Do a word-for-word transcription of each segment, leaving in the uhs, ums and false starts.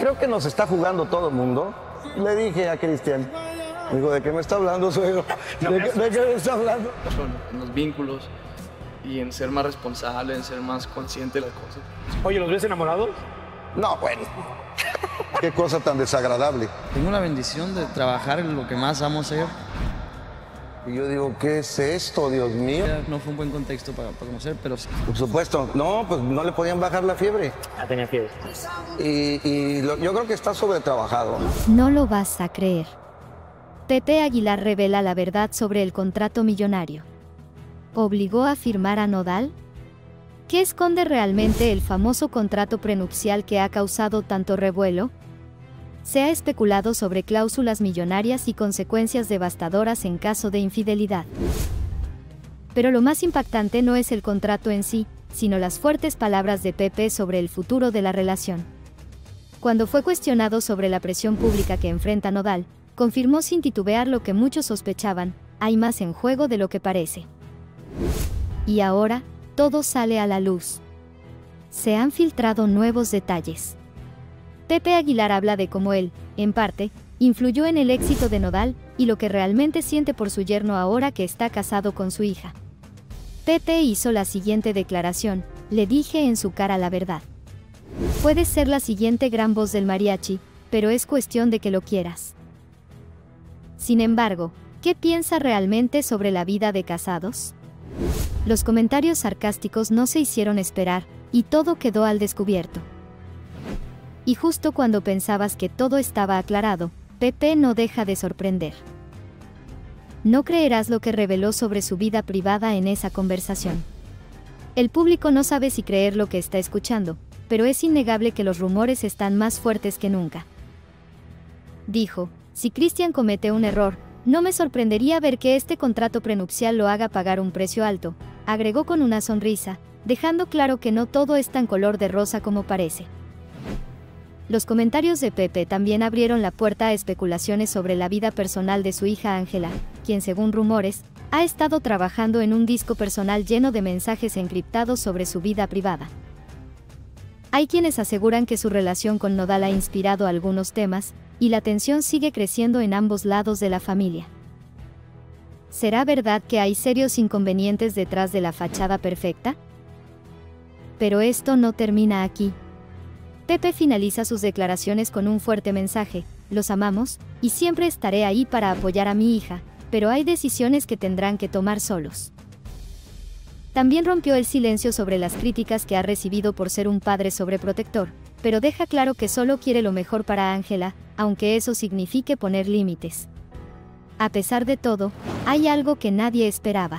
creo que nos está jugando todo el mundo. Le dije a Cristian, digo, ¿de qué me está hablando, suegro? ¿De, qué, ¿De qué me está hablando? En los vínculos y en ser más responsable, en ser más consciente de las cosas. Oye, ¿los ves enamorados? No, bueno. Qué cosa tan desagradable. Tengo la bendición de trabajar en lo que más amo hacer. Y yo digo, ¿qué es esto, Dios mío? No fue un buen contexto para, para conocer, pero sí. Por supuesto. No, pues no le podían bajar la fiebre. Ah, tenía fiebre. Y, y lo, yo creo que está sobretrabajado. No lo vas a creer. Pepe Aguilar revela la verdad sobre el contrato millonario. ¿Obligó a firmar a Nodal? ¿Qué esconde realmente el famoso contrato prenupcial que ha causado tanto revuelo? Se ha especulado sobre cláusulas millonarias y consecuencias devastadoras en caso de infidelidad. Pero lo más impactante no es el contrato en sí, sino las fuertes palabras de Pepe sobre el futuro de la relación. Cuando fue cuestionado sobre la presión pública que enfrenta Nodal, confirmó sin titubear lo que muchos sospechaban: hay más en juego de lo que parece. Y ahora, todo sale a la luz. Se han filtrado nuevos detalles. Pepe Aguilar habla de cómo él, en parte, influyó en el éxito de Nodal y lo que realmente siente por su yerno ahora que está casado con su hija. Pepe hizo la siguiente declaración: le dije en su cara la verdad. Puedes ser la siguiente gran voz del mariachi, pero es cuestión de que lo quieras. Sin embargo, ¿qué piensa realmente sobre la vida de casados? Los comentarios sarcásticos no se hicieron esperar, y todo quedó al descubierto. Y justo cuando pensabas que todo estaba aclarado, Pepe no deja de sorprender. No creerás lo que reveló sobre su vida privada en esa conversación. El público no sabe si creer lo que está escuchando, pero es innegable que los rumores están más fuertes que nunca. Dijo: si Cristian comete un error, no me sorprendería ver que este contrato prenupcial lo haga pagar un precio alto, agregó con una sonrisa, dejando claro que no todo es tan color de rosa como parece. Los comentarios de Pepe también abrieron la puerta a especulaciones sobre la vida personal de su hija Ángela, quien, según rumores, ha estado trabajando en un disco personal lleno de mensajes encriptados sobre su vida privada. Hay quienes aseguran que su relación con Nodal ha inspirado algunos temas, y la tensión sigue creciendo en ambos lados de la familia. ¿Será verdad que hay serios inconvenientes detrás de la fachada perfecta? Pero esto no termina aquí. Pepe finaliza sus declaraciones con un fuerte mensaje: los amamos, y siempre estaré ahí para apoyar a mi hija, pero hay decisiones que tendrán que tomar solos. También rompió el silencio sobre las críticas que ha recibido por ser un padre sobreprotector, pero deja claro que solo quiere lo mejor para Ángela, aunque eso signifique poner límites. A pesar de todo, hay algo que nadie esperaba.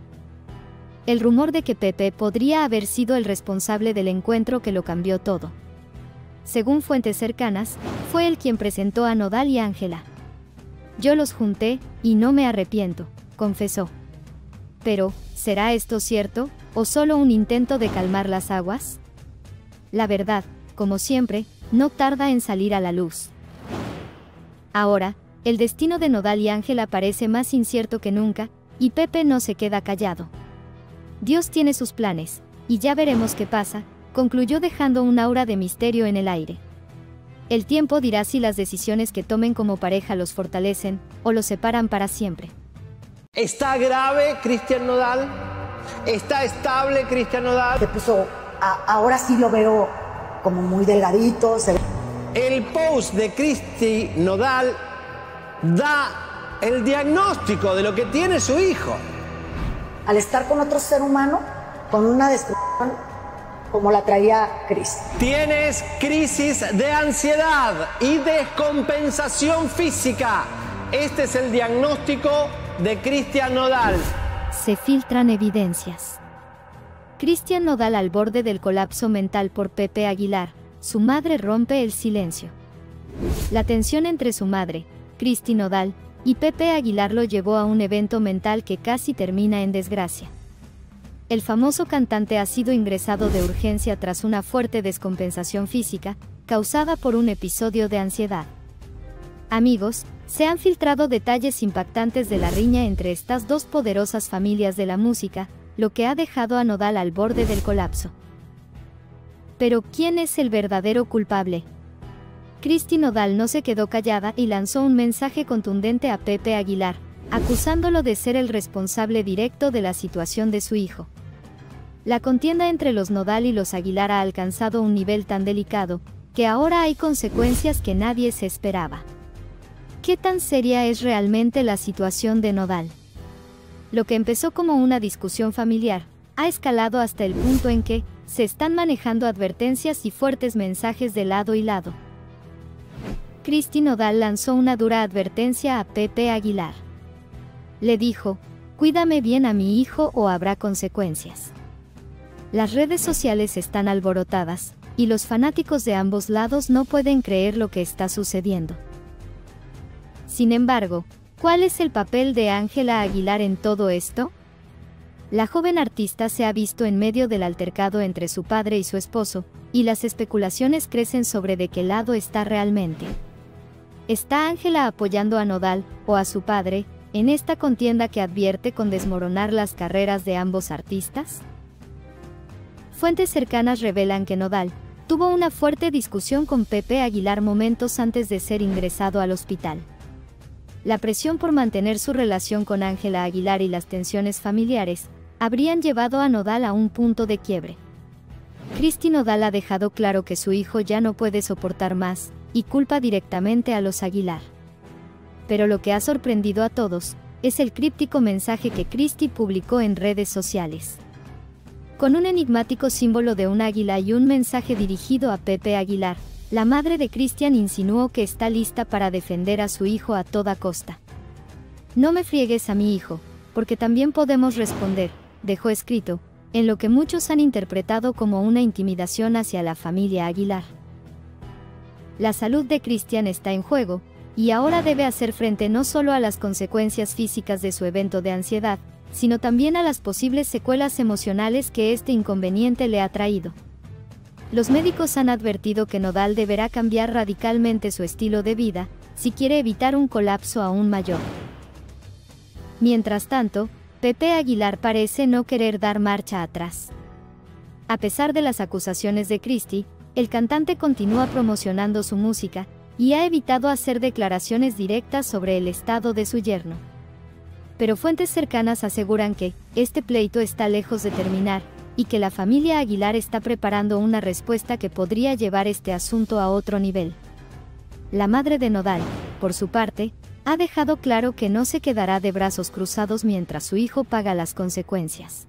El rumor de que Pepe podría haber sido el responsable del encuentro que lo cambió todo. Según fuentes cercanas, fue él quien presentó a Nodal y Ángela. Yo los junté, y no me arrepiento, confesó. Pero, ¿será esto cierto, o solo un intento de calmar las aguas? La verdad, como siempre, no tarda en salir a la luz. Ahora, el destino de Nodal y Ángela parece más incierto que nunca, y Pepe no se queda callado. Dios tiene sus planes, y ya veremos qué pasa, concluyó dejando un aura de misterio en el aire. El tiempo dirá si las decisiones que tomen como pareja los fortalecen, o los separan para siempre. ¿Está grave Cristian Nodal? ¿Está estable Cristian Nodal? Se puso, a, ahora sí lo veo como muy delgadito. Se... El post de Cristi Nodal da el diagnóstico de lo que tiene su hijo. Al estar con otro ser humano, con una destrucción como la traía Cristi. Tienes crisis de ansiedad y descompensación física. Este es el diagnóstico de Cristian Nodal. Se filtran evidencias. Cristian Nodal al borde del colapso mental por Pepe Aguilar. Su madre rompe el silencio. La tensión entre su madre, Cristi Nodal, y Pepe Aguilar lo llevó a un evento mental que casi termina en desgracia. El famoso cantante ha sido ingresado de urgencia tras una fuerte descompensación física, causada por un episodio de ansiedad. Amigos, se han filtrado detalles impactantes de la riña entre estas dos poderosas familias de la música, lo que ha dejado a Nodal al borde del colapso. Pero, ¿quién es el verdadero culpable? Cristi Nodal no se quedó callada y lanzó un mensaje contundente a Pepe Aguilar, acusándolo de ser el responsable directo de la situación de su hijo. La contienda entre los Nodal y los Aguilar ha alcanzado un nivel tan delicado, que ahora hay consecuencias que nadie se esperaba. ¿Qué tan seria es realmente la situación de Nodal? Lo que empezó como una discusión familiar, ha escalado hasta el punto en que se están manejando advertencias y fuertes mensajes de lado y lado. Cristi Nodal lanzó una dura advertencia a Pepe Aguilar. Le dijo: "Cuídame bien a mi hijo o habrá consecuencias". Las redes sociales están alborotadas, y los fanáticos de ambos lados no pueden creer lo que está sucediendo. Sin embargo, ¿cuál es el papel de Ángela Aguilar en todo esto? La joven artista se ha visto en medio del altercado entre su padre y su esposo, y las especulaciones crecen sobre de qué lado está realmente. ¿Está Ángela apoyando a Nodal, o a su padre, en esta contienda que advierte con desmoronar las carreras de ambos artistas? Fuentes cercanas revelan que Nodal tuvo una fuerte discusión con Pepe Aguilar momentos antes de ser ingresado al hospital. La presión por mantener su relación con Ángela Aguilar y las tensiones familiares habrían llevado a Nodal a un punto de quiebre. Cristi Nodal ha dejado claro que su hijo ya no puede soportar más, y culpa directamente a los Aguilar. Pero lo que ha sorprendido a todos es el críptico mensaje que Cristi publicó en redes sociales. Con un enigmático símbolo de un águila y un mensaje dirigido a Pepe Aguilar, la madre de Cristian insinuó que está lista para defender a su hijo a toda costa. "No me friegues a mi hijo, porque también podemos responder", dejó escrito, en lo que muchos han interpretado como una intimidación hacia la familia Aguilar. La salud de Cristian está en juego, y ahora debe hacer frente no solo a las consecuencias físicas de su evento de ansiedad, sino también a las posibles secuelas emocionales que este inconveniente le ha traído. Los médicos han advertido que Nodal deberá cambiar radicalmente su estilo de vida, si quiere evitar un colapso aún mayor. Mientras tanto, Pepe Aguilar parece no querer dar marcha atrás. A pesar de las acusaciones de Cristi, el cantante continúa promocionando su música, y ha evitado hacer declaraciones directas sobre el estado de su yerno. Pero fuentes cercanas aseguran que este pleito está lejos de terminar, y que la familia Aguilar está preparando una respuesta que podría llevar este asunto a otro nivel. La madre de Nodal, por su parte, ha dejado claro que no se quedará de brazos cruzados mientras su hijo paga las consecuencias.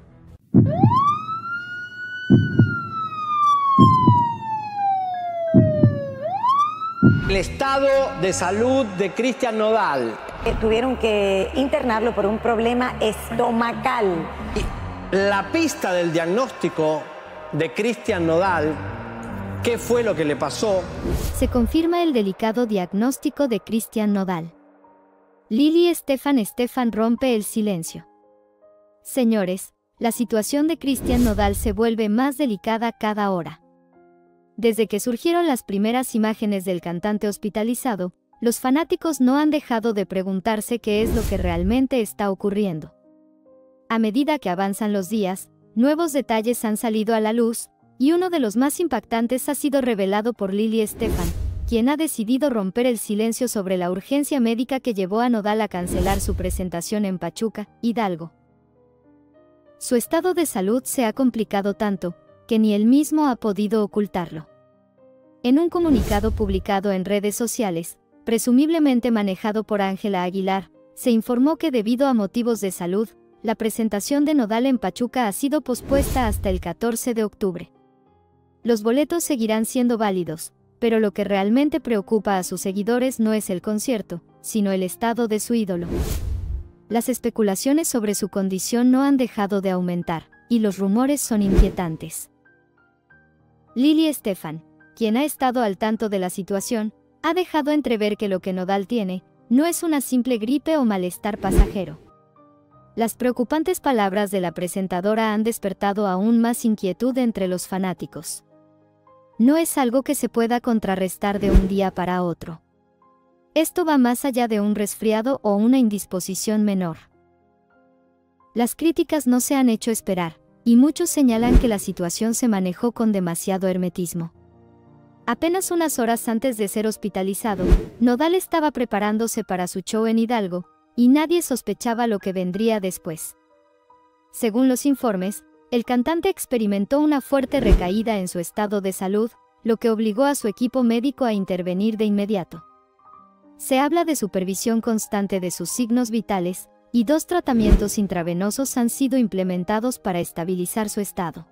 El estado de salud de Cristian Nodal. Eh, Tuvieron que internarlo por un problema estomacal. La pista del diagnóstico de Cristian Nodal, ¿qué fue lo que le pasó? Se confirma el delicado diagnóstico de Cristian Nodal. Lili Estefan Estefan rompe el silencio. Señores, la situación de Cristian Nodal se vuelve más delicada cada hora. Desde que surgieron las primeras imágenes del cantante hospitalizado, los fanáticos no han dejado de preguntarse qué es lo que realmente está ocurriendo. A medida que avanzan los días, nuevos detalles han salido a la luz, y uno de los más impactantes ha sido revelado por Lili Estefan, quien ha decidido romper el silencio sobre la urgencia médica que llevó a Nodal a cancelar su presentación en Pachuca, Hidalgo. Su estado de salud se ha complicado tanto, que ni él mismo ha podido ocultarlo. En un comunicado publicado en redes sociales, presumiblemente manejado por Ángela Aguilar, se informó que debido a motivos de salud, la presentación de Nodal en Pachuca ha sido pospuesta hasta el catorce de octubre. Los boletos seguirán siendo válidos, pero lo que realmente preocupa a sus seguidores no es el concierto, sino el estado de su ídolo. Las especulaciones sobre su condición no han dejado de aumentar, y los rumores son inquietantes. Lili Estefan, quien ha estado al tanto de la situación, ha dejado entrever que lo que Nodal tiene no es una simple gripe o malestar pasajero. Las preocupantes palabras de la presentadora han despertado aún más inquietud entre los fanáticos. No es algo que se pueda contrarrestar de un día para otro. Esto va más allá de un resfriado o una indisposición menor. Las críticas no se han hecho esperar, y muchos señalan que la situación se manejó con demasiado hermetismo. Apenas unas horas antes de ser hospitalizado, Nodal estaba preparándose para su show en Hidalgo, y nadie sospechaba lo que vendría después. Según los informes, el cantante experimentó una fuerte recaída en su estado de salud, lo que obligó a su equipo médico a intervenir de inmediato. Se habla de supervisión constante de sus signos vitales, y dos tratamientos intravenosos han sido implementados para estabilizar su estado.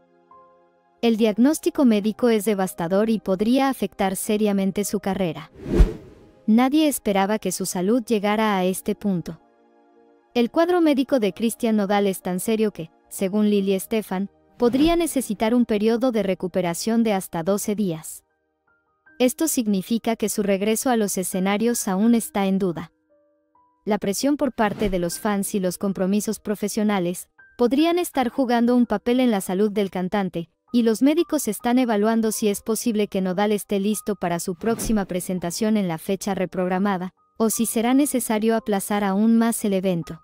El diagnóstico médico es devastador y podría afectar seriamente su carrera. Nadie esperaba que su salud llegara a este punto. El cuadro médico de Cristian Nodal es tan serio que, según Lili Estefan, podría necesitar un periodo de recuperación de hasta doce días. Esto significa que su regreso a los escenarios aún está en duda. La presión por parte de los fans y los compromisos profesionales podrían estar jugando un papel en la salud del cantante, y los médicos están evaluando si es posible que Nodal esté listo para su próxima presentación en la fecha reprogramada, o si será necesario aplazar aún más el evento.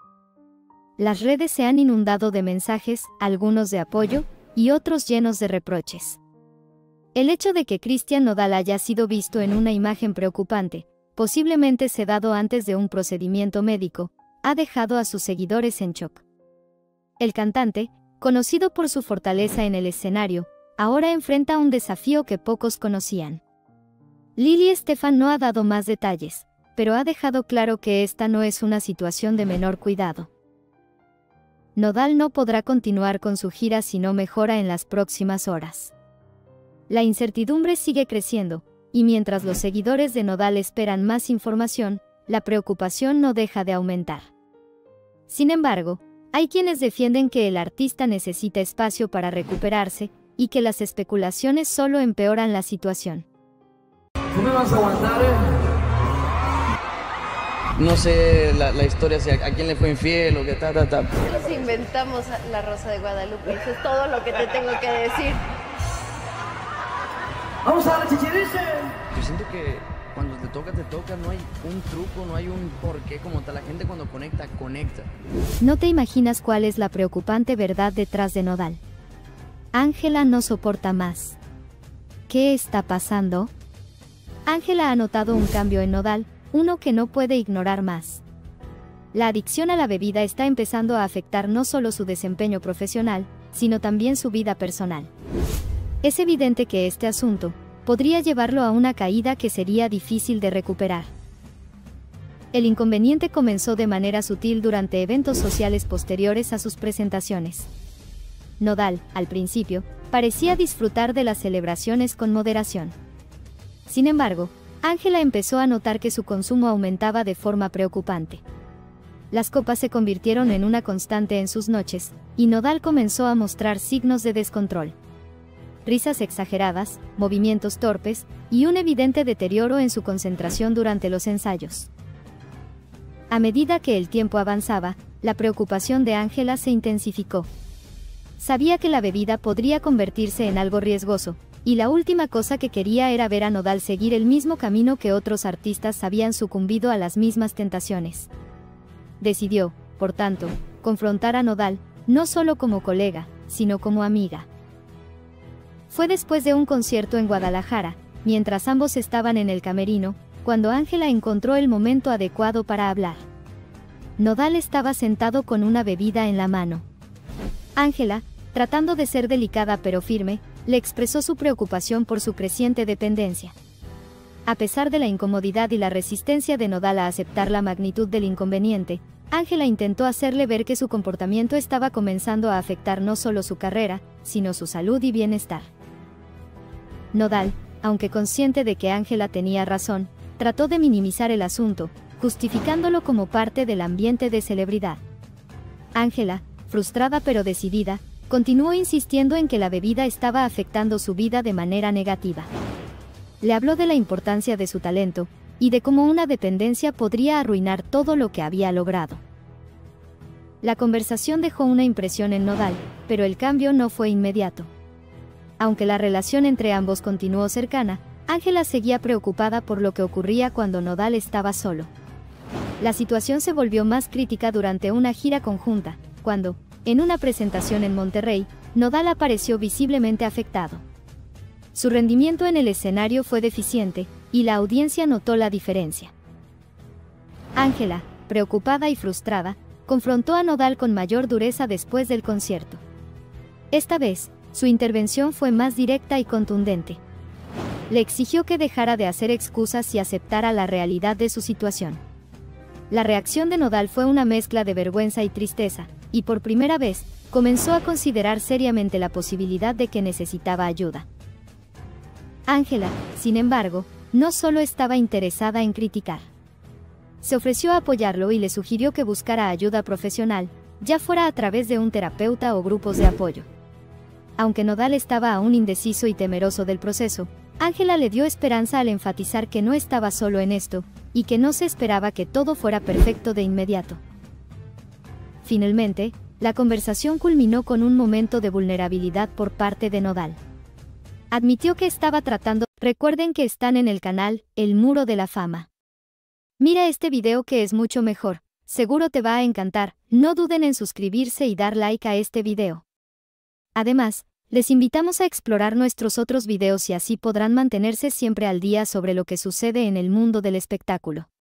Las redes se han inundado de mensajes, algunos de apoyo, y otros llenos de reproches. El hecho de que Cristian Nodal haya sido visto en una imagen preocupante, posiblemente sedado antes de un procedimiento médico, ha dejado a sus seguidores en shock. El cantante, conocido por su fortaleza en el escenario, ahora enfrenta un desafío que pocos conocían. Lili Estefan no ha dado más detalles, pero ha dejado claro que esta no es una situación de menor cuidado. Nodal no podrá continuar con su gira si no mejora en las próximas horas. La incertidumbre sigue creciendo, y mientras los seguidores de Nodal esperan más información, la preocupación no deja de aumentar. Sin embargo, hay quienes defienden que el artista necesita espacio para recuperarse, y que las especulaciones solo empeoran la situación. ¿Tú me vas a aguantar, eh? No sé la, la historia, si a, a quién le fue infiel o qué ta, ta, ta. Nos inventamos la Rosa de Guadalupe, eso es todo lo que te tengo que decir. ¡Vamos a la chichiriche! Yo siento que cuando te toca, te toca, no hay un truco, no hay un porqué como tal. La gente cuando conecta, conecta. No te imaginas cuál es la preocupante verdad detrás de Nodal. Ángela no soporta más. ¿Qué está pasando? Ángela ha notado un cambio en Nodal, uno que no puede ignorar más. La adicción a la bebida está empezando a afectar no solo su desempeño profesional, sino también su vida personal. Es evidente que este asunto podría llevarlo a una caída que sería difícil de recuperar. El inconveniente comenzó de manera sutil durante eventos sociales posteriores a sus presentaciones. Nodal, al principio, parecía disfrutar de las celebraciones con moderación. Sin embargo, Ángela empezó a notar que su consumo aumentaba de forma preocupante. Las copas se convirtieron en una constante en sus noches, y Nodal comenzó a mostrar signos de descontrol. Risas exageradas, movimientos torpes, y un evidente deterioro en su concentración durante los ensayos. A medida que el tiempo avanzaba, la preocupación de Ángela se intensificó. Sabía que la bebida podría convertirse en algo riesgoso, y la última cosa que quería era ver a Nodal seguir el mismo camino que otros artistas habían sucumbido a las mismas tentaciones. Decidió, por tanto, confrontar a Nodal, no solo como colega, sino como amiga. Fue después de un concierto en Guadalajara, mientras ambos estaban en el camerino, cuando Ángela encontró el momento adecuado para hablar. Nodal estaba sentado con una bebida en la mano. Ángela, tratando de ser delicada pero firme, le expresó su preocupación por su creciente dependencia. A pesar de la incomodidad y la resistencia de Nodal a aceptar la magnitud del inconveniente, Ángela intentó hacerle ver que su comportamiento estaba comenzando a afectar no solo su carrera, sino su salud y bienestar. Nodal, aunque consciente de que Ángela tenía razón, trató de minimizar el asunto, justificándolo como parte del ambiente de celebridad. Ángela, frustrada pero decidida, continuó insistiendo en que la bebida estaba afectando su vida de manera negativa. Le habló de la importancia de su talento, y de cómo una dependencia podría arruinar todo lo que había logrado. La conversación dejó una impresión en Nodal, pero el cambio no fue inmediato. Aunque la relación entre ambos continuó cercana, Ángela seguía preocupada por lo que ocurría cuando Nodal estaba solo. La situación se volvió más crítica durante una gira conjunta, cuando, en una presentación en Monterrey, Nodal apareció visiblemente afectado. Su rendimiento en el escenario fue deficiente, y la audiencia notó la diferencia. Ángela, preocupada y frustrada, confrontó a Nodal con mayor dureza después del concierto. Esta vez, su intervención fue más directa y contundente. Le exigió que dejara de hacer excusas y aceptara la realidad de su situación. La reacción de Nodal fue una mezcla de vergüenza y tristeza, y por primera vez, comenzó a considerar seriamente la posibilidad de que necesitaba ayuda. Ángela, sin embargo, no solo estaba interesada en criticar. Se ofreció a apoyarlo y le sugirió que buscara ayuda profesional, ya fuera a través de un terapeuta o grupos de apoyo. Aunque Nodal estaba aún indeciso y temeroso del proceso, Ángela le dio esperanza al enfatizar que no estaba solo en esto, y que no se esperaba que todo fuera perfecto de inmediato. Finalmente, la conversación culminó con un momento de vulnerabilidad por parte de Nodal. Admitió que estaba tratando. Recuerden que están en el canal El Muro de la Fama. Mira este video que es mucho mejor, seguro te va a encantar, no duden en suscribirse y dar like a este video. Además, les invitamos a explorar nuestros otros videos y así podrán mantenerse siempre al día sobre lo que sucede en el mundo del espectáculo.